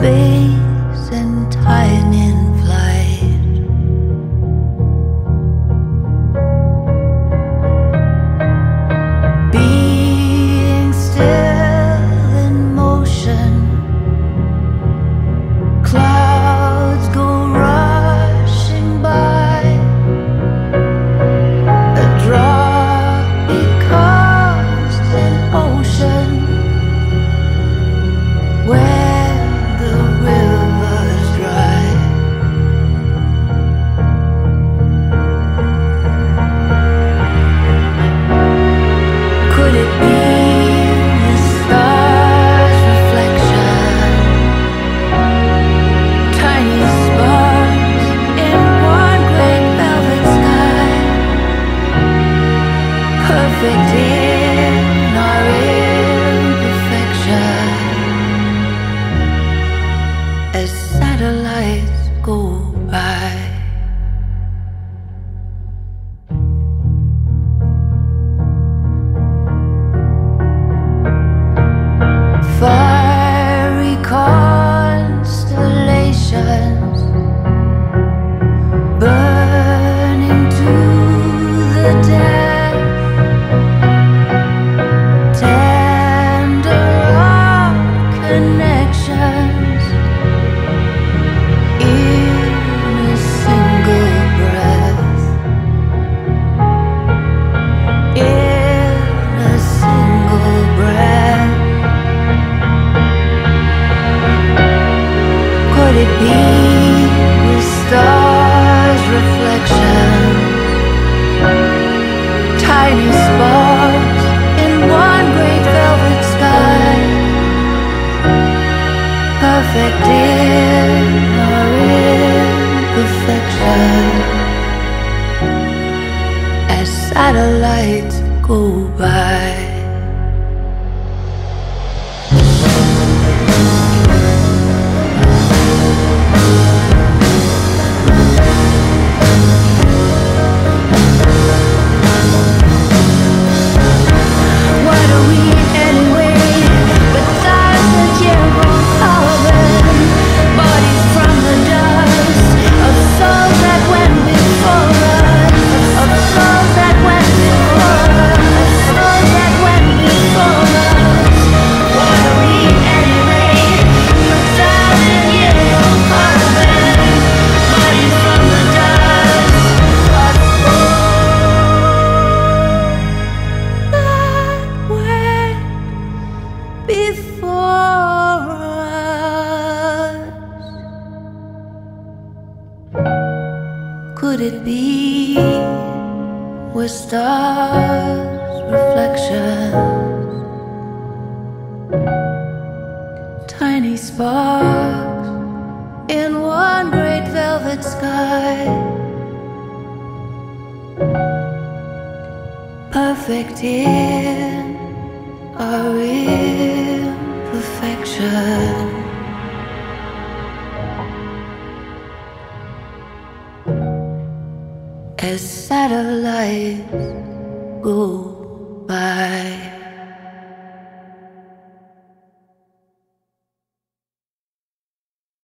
space and time in flight. Being still in motion, clouds go rushing by. A drop becomes an ocean when the river's dry. Could it be the star's reflection? Tiny sparks in one great velvet sky, perfect in our imperfection, as satellites go by. Fiery constellations burning to the death, tender of connections in a single breath, in a single breath. Could it be the stars' reflections? Tiny sparks in one great velvet sky, perfect in our imperfection, as satellites go by. What are we anyway? But thousands years on carbon, bodies from the dust of souls that went before us, of souls that went before us, souls that went before us. What are we anyway? But thousands years on carbon, bodies from the dust of that went before us. Could it be we're stars' reflections? Tiny sparks in one great velvet sky, perfect in our imperfection, as satellites go by.